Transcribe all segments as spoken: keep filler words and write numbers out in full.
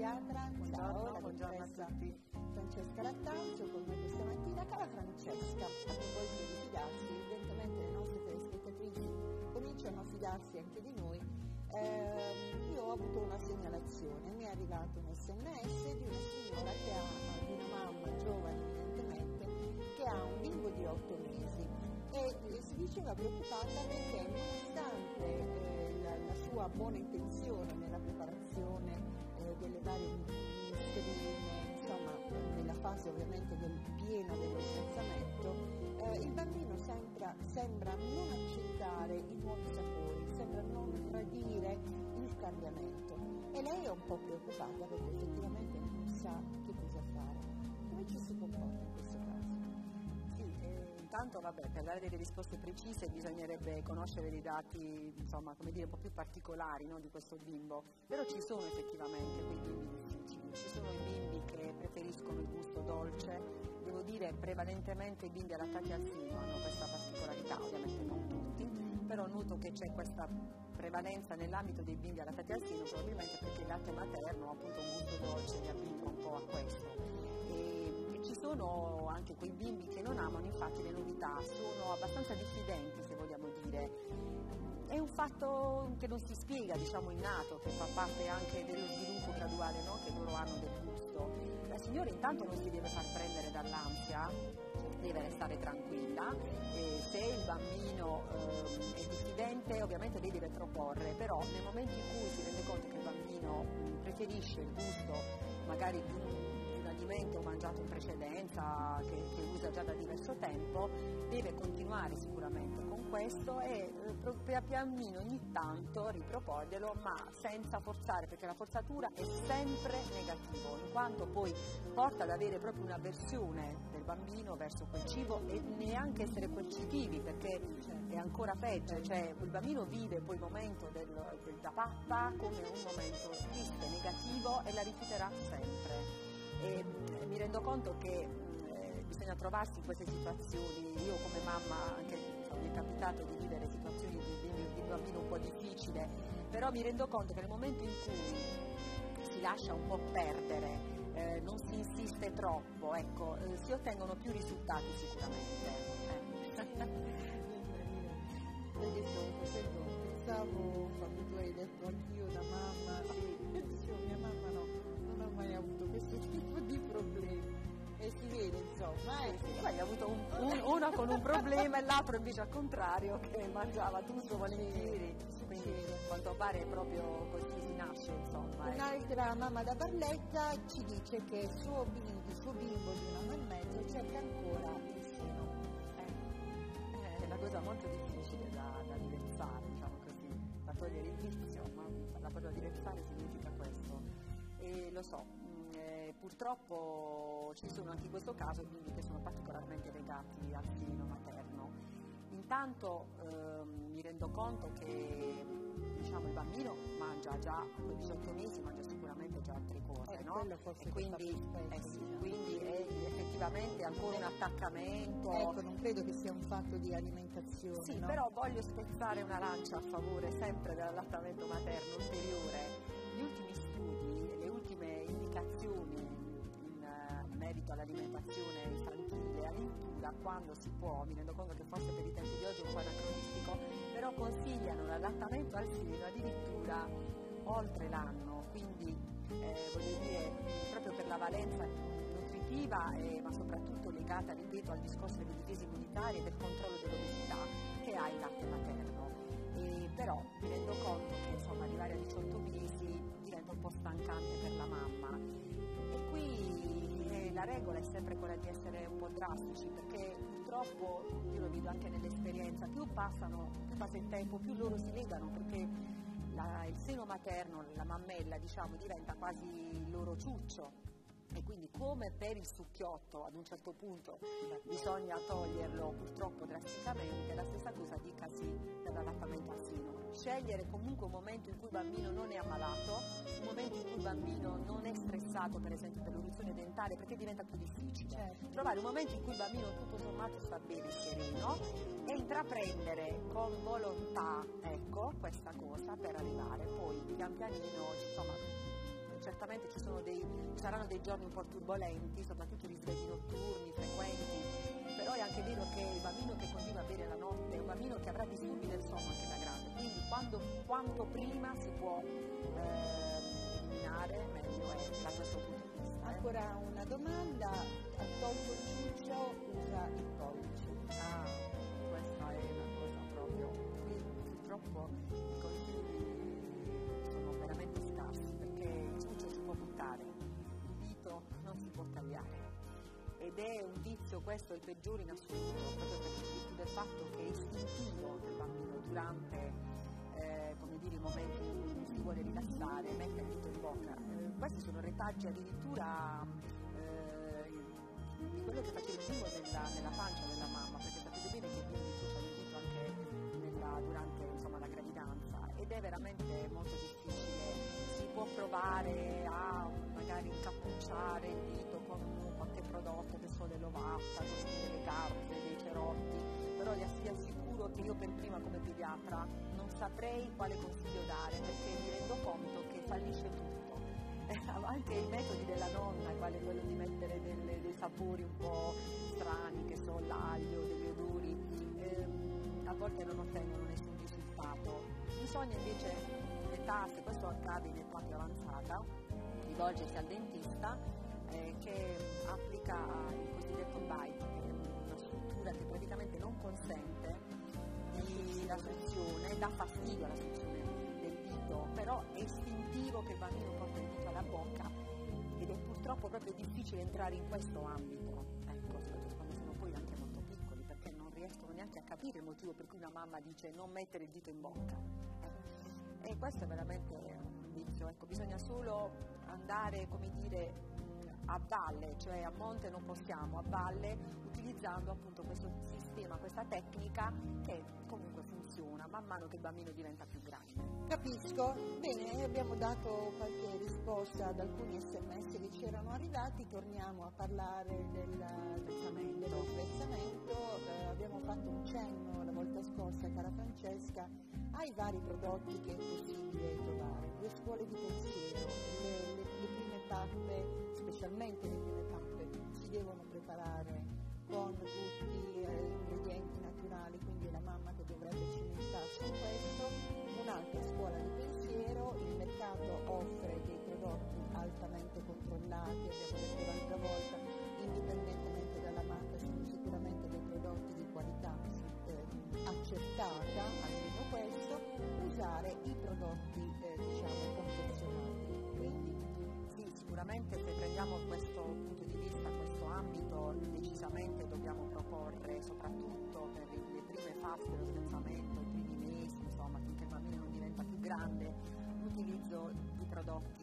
pediatra. Buongiorno, Ciao, buongiorno a tutti. Francesca Lattazio con me questa mattina. Cara Francesca, a proposito di fidarsi, evidentemente le nostre telespettatrici cominciano a fidarsi anche di noi. Eh, io ho avuto una segnalazione, mi è arrivato un sms di una signora che ha, di una mamma giovane evidentemente, che ha un bimbo di otto mesi e si diceva preoccupata perché nonostante eh, la, la sua buona intenzione nella preparazione eh, delle varie misterine, insomma nella fase ovviamente del pieno dello scansamento, eh, il bambino sembra, sembra non accettare i nuovi sapori, sembra non gradire il cambiamento e lei è un po' preoccupata perché effettivamente non sa che cosa fare. Come ci si comporta in questo caso? Intanto, vabbè, per dare delle risposte precise bisognerebbe conoscere dei dati, insomma, come dire, un po' più particolari, no, di questo bimbo. Però ci sono effettivamente quei bimbi difficili, ci sono i bimbi che preferiscono il gusto dolce, devo dire prevalentemente i bimbi allattati al seno hanno questa particolarità, ovviamente non tutti, però noto che c'è questa prevalenza nell'ambito dei bimbi allattati al seno, probabilmente perché il latte materno ha appunto un gusto dolce, li abitua un po' a questo. Ci sono anche quei bimbi che non amano infatti le novità, sono abbastanza diffidenti se vogliamo dire. È un fatto che non si spiega, diciamo innato, che fa parte anche dello sviluppo graduale, no? Che loro hanno del gusto. La signora intanto non si deve far prendere dall'ansia, deve restare tranquilla, e se il bambino eh, è diffidente ovviamente lei deve proporre, però nel momento in cui si rende conto che il bambino preferisce il gusto magari di un alimento mangiato in precedenza, che, che usa già da diverso tempo, deve continuare sicuramente con questo e eh, pianino ogni tanto riproporglielo, ma senza forzare, perché la forzatura è sempre negativo, in quanto poi porta ad avere proprio un'avversione del bambino verso quel cibo e neanche essere coercitivi, perché è ancora peggio, cioè il bambino vive poi il momento del, del da pappa come un momento triste, negativo e la rifiuterà sempre. E mi rendo conto che eh, bisogna trovarsi in queste situazioni. Io come mamma anche insomma, mi è capitato di vivere situazioni di, di, di un bambino un po' difficile, però mi rendo conto che nel momento in cui si lascia un po' perdere, eh, non si insiste troppo, ecco, eh, si ottengono più risultati sicuramente. Perché stavo facendo, pensavo, quando tu hai detto anch'io da mamma, dicevo mia mamma no, non ha mai avuto questo tipo di problemi e si vede insomma eh, sì, hai avuto un, un, uno con un problema e l'altro invece al contrario che mangiava tutto volentieri, quindi a quanto pare è proprio così si nasce insomma. Un'altra eh. mamma da Barletta ci dice che il suo bimbo, il suo bimbo di un anno e mezzo cerca ancora il seno. Eh, è una cosa molto difficile da, da direzzare, diciamo così, da togliere il vizio, ma la parola direzzare significa questo. E lo so, eh, purtroppo ci sono anche in questo caso bimbi che sono particolarmente legati al seno materno. Intanto ehm, mi rendo conto che diciamo, il bambino mangia già, a diciotto mesi mangia sicuramente già altre cose, eh, no? E quindi, eh sì, quindi è effettivamente ancora un attaccamento. Ecco, non credo che sia un fatto di alimentazione. Sì, no? però voglio spezzare una lancia a favore sempre dell'allattamento materno ulteriore. Gli ultimi studi, le ultime indicazioni in, in merito all'alimentazione infantile, addirittura quando si può, mi rendo conto che forse per i tempi di oggi è un po' anacronistico, però consigliano l'allattamento al seno addirittura oltre l'anno, quindi eh, voglio dire proprio per la valenza nutritiva eh, ma soprattutto legata, ripeto, al discorso delle difese immunitarie e del controllo dell'obesità che ha il latte materno. E però mi rendo conto che insomma arrivare a diciotto mesi diventa un po' stancante per la mamma e qui eh, la regola è sempre quella di essere un po' drastici, perché purtroppo io lo vedo anche nell'esperienza, più passano, più passa il tempo, più loro si legano, perché la, il seno materno, la mammella diciamo diventa quasi il loro ciuccio. E quindi come per il succhiotto ad un certo punto bisogna toglierlo purtroppo drasticamente, la stessa cosa dicasi per l'allattamento al seno. Scegliere comunque un momento in cui il bambino non è ammalato, un momento in cui il bambino non è stressato per esempio per l'eruzione dentale, perché diventa più difficile. Certo. Trovare un momento in cui il bambino tutto sommato sta bene, sereno, e intraprendere con volontà ecco, questa cosa per arrivare poi pian pianino, insomma, certamente ovviamente ci, sono dei, ci saranno dei giorni un po' turbolenti, soprattutto risvegli notturni, frequenti, però è anche vero che il bambino che continua a bere la notte è un bambino che avrà disturbi del sonno anche da grande, quindi quando, quanto prima si può eh, eliminare, meglio è da questo punto di vista. Eh. Ancora una domanda, ha tolto il ciuccio, usa il pollice. Ah, questa è una cosa proprio, qui purtroppo i consigli sono veramente scarsi, perché il ciuccio si può buttare, il dito non si può tagliare. Ed è un vizio, questo è il peggiore in assoluto, proprio per il virtù del fatto che è istintivo del bambino durante eh, come dire, i momenti in cui si vuole rilassare, mette il dito in bocca. Eh, questi sono retaggi addirittura eh, di quello che faceva il bimbo nella, nella pancia della mamma, perché sapete bene che i bimbi ciucciano il dito anche nella, durante insomma, la gravidanza, ed è veramente molto difficile. Si può provare a magari incappucciare il dito con qualche prodotto, che so, dell'ovatta, con delle garze, dei cerotti, però vi assicuro che io per prima come pediatra non saprei quale consiglio dare, perché mi rendo conto che fallisce tutto. Anche i metodi della nonna, quale quello di mettere delle, dei sapori un po' strani, che so, l'aglio, degli odori, ehm, a volte non ottengono nessun risultato. Bisogna invece, in età, se questo accade in età più avanzata, rivolgersi al dentista eh, che applica il cosiddetto bite, che è una struttura che praticamente non consente di, la frizione, dà fastidio alla frizione del dito, però è istintivo che il bambino porta il dito alla bocca, ed è purtroppo proprio difficile entrare in questo ambito, ecco, soprattutto quando sono poi anche molto piccoli, perché non riescono neanche a capire il motivo per cui una mamma dice non mettere il dito in bocca. Eh. E questo è veramente un vizio, ecco, bisogna solo andare, come dire, a valle, cioè a monte non possiamo, a valle, utilizzando appunto questo sistema, questa tecnica che comunque funziona man mano che il bambino diventa più grande. Capisco, bene, abbiamo dato qualche risposta ad alcuni sms che ci erano arrivati, torniamo a parlare del sprezzamento, eh, abbiamo fatto un cenno la volta scorsa, cara Francesca, ai vari prodotti che è possibile trovare, le scuole di pensiero, le, le, le prime tappe, specialmente le prime tappe, si devono preparare con tutti eh, gli ingredienti naturali, quindi è la mamma che dovrebbe cimentarsi in questo. Un'altra scuola di pensiero, il mercato offre dei prodotti altamente controllati, abbiamo detto l'altra volta, indipendentemente dalla marca, sono sicuramente dei prodotti di qualità eh, accertata, almeno questo, usare i prodotti eh, diciamo confezionati. Quindi sì, sicuramente se prendiamo questo punto di vista, questo ambito, decisamente dobbiamo proporre, soprattutto per le prime fasi dello sprezzamento, i primi mesi, insomma, finché il bambino non diventa più grande, l'utilizzo di prodotti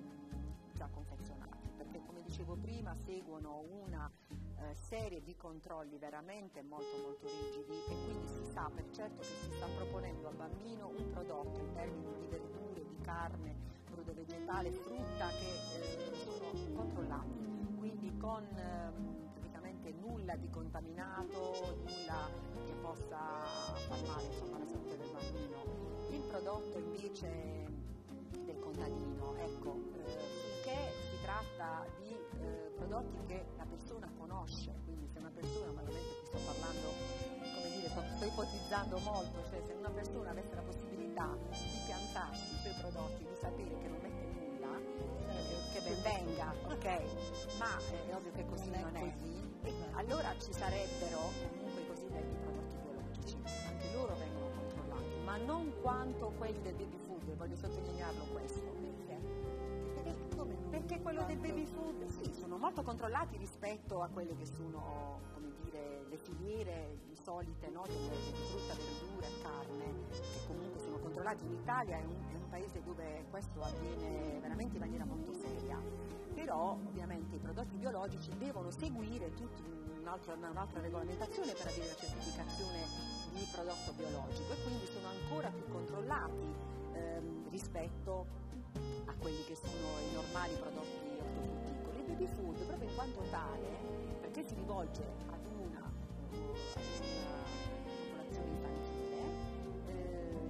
già confezionati, perché come dicevo prima seguono una eh, serie di controlli veramente molto molto rigidi, e quindi si sa per certo che si sta proponendo al bambino un prodotto in termini di verdure, di carne, crudo vegetale, frutta, che eh, sono controllati, quindi con eh, praticamente nulla di contaminato, nulla che possa far male, insomma, alla salute del bambino. Il prodotto invece del contadino, ecco, eh, finché si tratta di eh, prodotti che la persona conosce, quindi se una persona, ma ovviamente qui sto parlando, come dire, sto, sto ipotizzando molto, cioè se una persona avesse la possibilità di piantarsi i suoi prodotti, di sapere che non mette nulla, eh, che ben venga, ok? Ma eh, è ovvio che così non, non è. Così. E allora ci sarebbero comunque i cosiddetti prodotti biologici, anche loro vengono controllati, ma non quanto quelli del baby food, voglio sottolinearlo questo. Perché? Perché, come perché quello del baby food, sì, sono molto controllati rispetto a quelle che sono, come dire, le filiere solite, no, delle, delle frutta, verdura, carne, che comunque sono controllati. In Italia è un, è un paese dove questo avviene veramente in maniera molto seria, però ovviamente i prodotti biologici devono seguire tutta un'altra, un'altra regolamentazione per avere la certificazione di prodotto biologico, e quindi sono ancora più controllati ehm, rispetto a quelli che sono i normali prodotti ortofrutticoli. Il baby food, proprio in quanto tale, perché si rivolge ad una, ad una popolazione infantile, eh, segue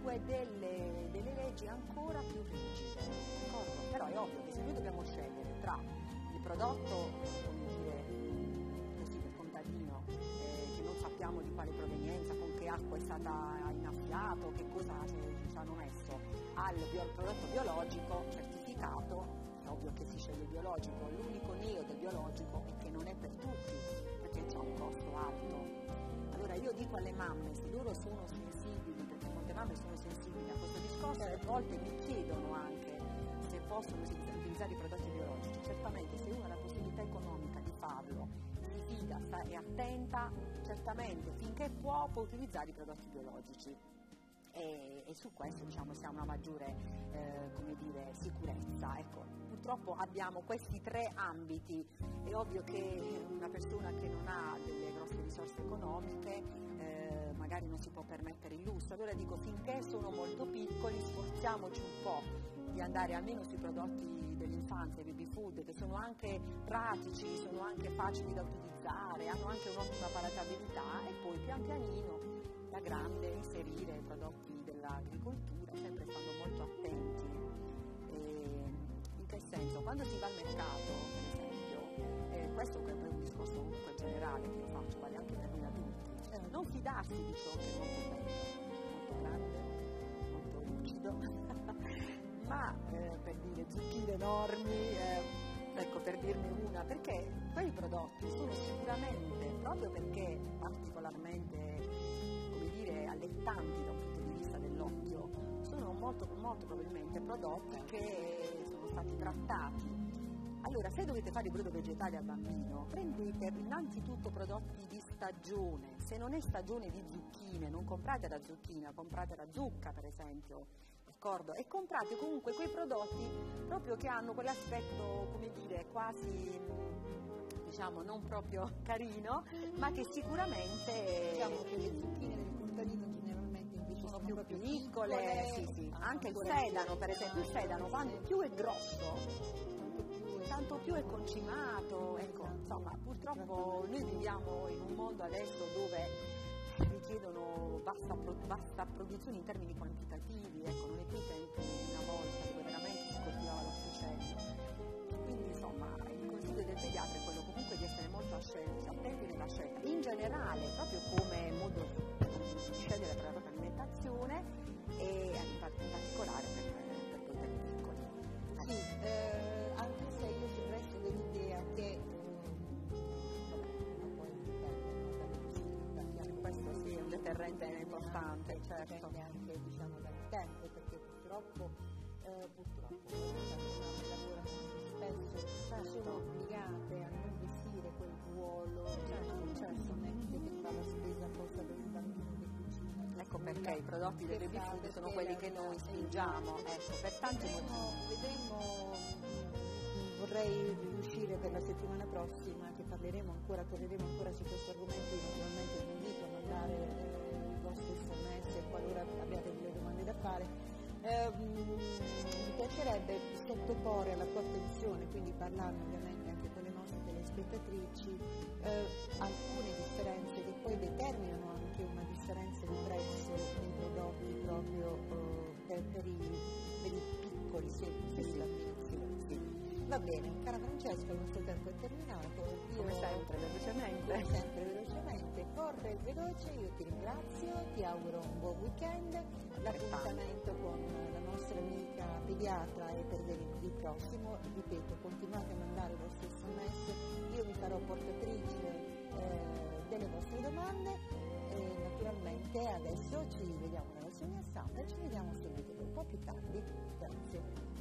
comunque delle, delle leggi ancora più rigide, d'accordo? Però è ovvio che se noi dobbiamo scegliere tra il prodotto, come dire, così del contadino, eh, che non sappiamo di quale provenienza, con che acqua è stata innaffiato, che cosa ci hanno messo, al bio- prodotto biologico certificato, è ovvio che si sceglie il biologico. L'unico neo del biologico è che non è per tutti, perché c'è un costo alto. Allora io dico alle mamme, se loro sono sensibili, perché molte mamme sono sensibili a questo discorso, e a volte mi chiedono anche se possono utilizzare i prodotti biologici, certamente se uno ha la possibilità economica di farlo, si fida, sta, è attenta, certamente finché può può utilizzare i prodotti biologici. E, e su questo diciamo si ha una maggiore eh, come dire, sicurezza. Ecco, purtroppo abbiamo questi tre ambiti. È ovvio che una persona che non ha delle grosse risorse economiche eh, magari non si può permettere il lusso, allora dico finché sono molto piccoli sforziamoci un po' di andare almeno sui prodotti dell'infanzia, i baby food, che sono anche pratici, sono anche facili da utilizzare, hanno anche un'ottima palatabilità, e poi pian pianino da grande inserire prodotti dell'agricoltura, sempre stando molto attenti. E in che senso? Quando si va al mercato, per esempio, eh, questo è un discorso comunque generale che io faccio, vale anche per noi adulti, eh, non fidarsi di ciò che è molto bello, molto grande, molto lucido, ma eh, per dire zucchine enormi, eh, ecco, per dirne una, perché quei prodotti sono sicuramente, proprio perché particolarmente allettanti da un punto di vista dell'occhio, sono molto, molto probabilmente prodotti che sono stati trattati. Allora, se dovete fare il brodo vegetale al bambino, prendete innanzitutto prodotti di stagione. Se non è stagione di zucchine, non comprate la zucchina, comprate la zucca per esempio, d'accordo? E comprate comunque quei prodotti proprio che hanno quell'aspetto, come dire, quasi, diciamo, non proprio carino, ma che sicuramente... Diciamo che le zucchine del contadino generalmente invece sono, sono più piccole, piccole, sì, sì. Anche il ancora sedano, più per esempio, il sedano quanto più è grosso, tanto più è concimato. Ecco, insomma, purtroppo noi viviamo in un mondo adesso dove richiedono vasta, vasta produzione in termini quantitativi, ecco, non è più tempo di una volta dove veramente si coltivava l'orticello. Quindi insomma il consiglio del pediatra è quello comunque di essere molto attenti nella scelta, in generale, proprio come modo di scegliere per la propria alimentazione, e in particolare per, per prodotti piccoli. Sì, eh, anche se io sul resto dell'idea che questo sì è un deterrente importante, certo. Dipende anche diciamo dal tempo, perché purtroppo eh, purtroppo le lavorano spesso, certo, sono obbligate a non vestire quel ruolo, certo, certo, che fa la spesa cosa del bambino che cucina. Ecco perché i prodotti dei baby food sono quelli che noi spingiamo, ecco, per tanti motivi. Vedremo, vorrei riuscire per la settimana prossima, che parleremo ancora, torneremo ancora su questo argomento. Io naturalmente vi invito a mandare eh, i vostri sms qualora abbiate delle domande da fare. Eh, mi piacerebbe sottoporre alla tua attenzione, quindi parlarne ovviamente anche con le nostre telespettatrici, eh, alcune differenze che poi determinano anche una differenza di prezzo nei prodotti proprio eh, per, per, i, per i piccoli, sì, sì, sì, sì, sì. Va bene, cara Francesca, il nostro tempo è terminato. Io, come sempre, velocemente. Come sempre, velocemente. Corre il veloce, io ti ringrazio, ti auguro un buon weekend. L'appuntamento con la nostra amica pediatra è per venerdì prossimo. Ripeto, continuate a mandare i vostri sms, io mi farò portatrice eh, delle vostre domande. E naturalmente adesso ci vediamo nella segna stampa e ci vediamo subito un po' più tardi. Grazie.